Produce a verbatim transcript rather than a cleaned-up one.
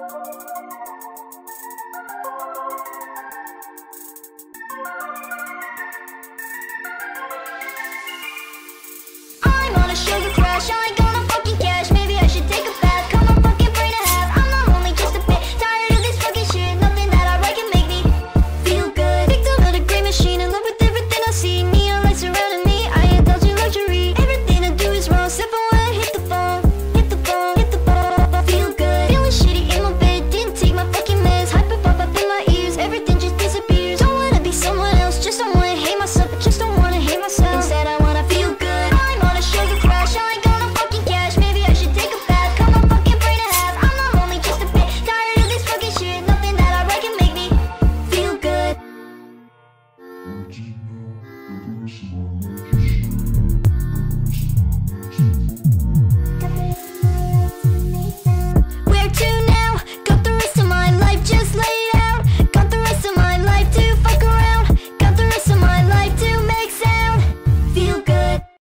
I'm on a sugar crash, I ain't gonna fucking cash. Maybe I should take a bath, cut my fucking brain in half. I'm not only just a bit tired of this fucking shit. Nothing that I write can make me feel good. Victim of the great machine, in love with everything I see. Neon lights surrounding me, I indulge in luxury. Everything I do is wrong, except for when I hit the phone. Hit the phone, hit the phone. Feel good, feeling shitty in my bed. Didn't take my fucking meds, hyper pop up in my ears. Everything just disappears. Don't wanna be someone else, just don't wanna hate myself. I just don't wanna hate myself. Instead I wanna feel good. I'm on a sugar crash, I ain't gonna fucking cash. Maybe I should take a bath, cut my fucking brain in half. I'm not only just a bit tired of this fucking shit. Nothing that I write can make me feel good.